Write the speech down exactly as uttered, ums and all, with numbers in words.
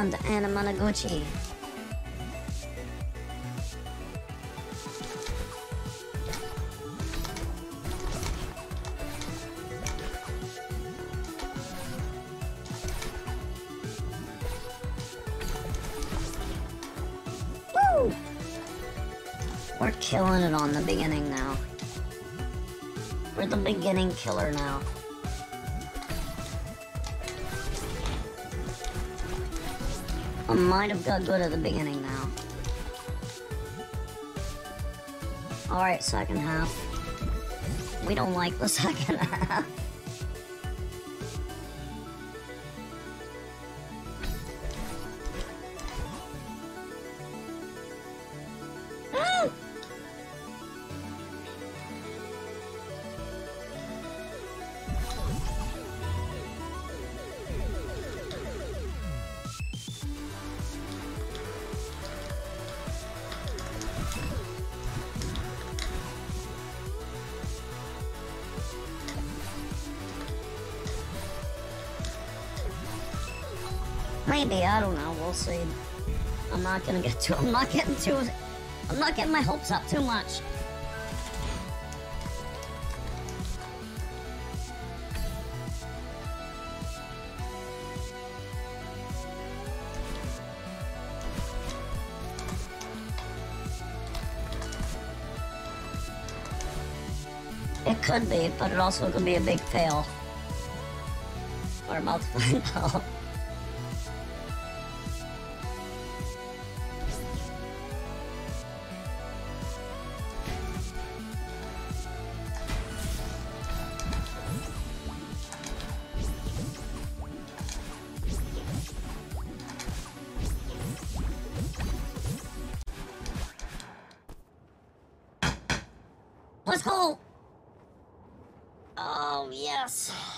Welcome to Anamanaguchi. Woo! We're killing it on the beginning now. We're the beginning killer now. I might have got good at the beginning now. Alright, second half. We don't like the second half. Maybe, I don't know, we'll see. I'm not gonna get too, I'm not getting too, I'm not getting my hopes up too much. It could be, but it also could be a big fail. We're about to find out. Let's go! Oh, yes.